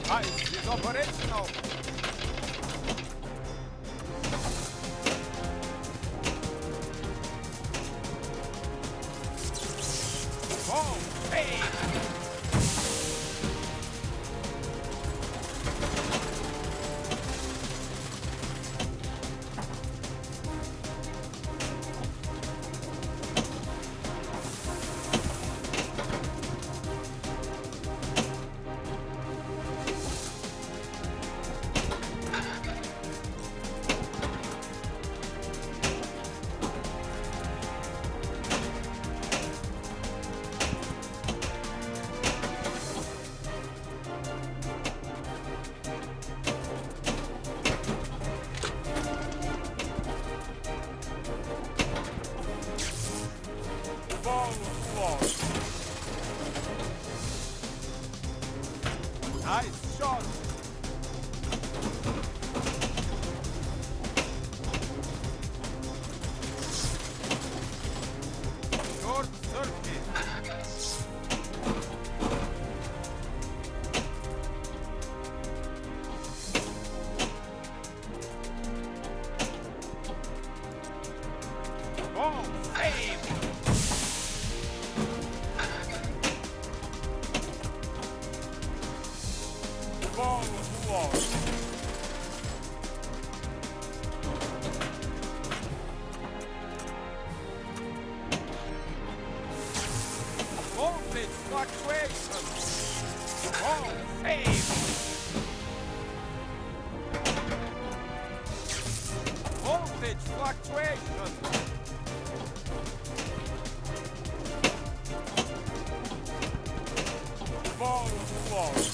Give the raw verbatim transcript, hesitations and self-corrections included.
Ice is operational. Oh, hey! Nice shot! Short circuit! Oh, save! Ball was lost. Voltage fluctuation. Ball save. Voltage fluctuation. Ball was lost.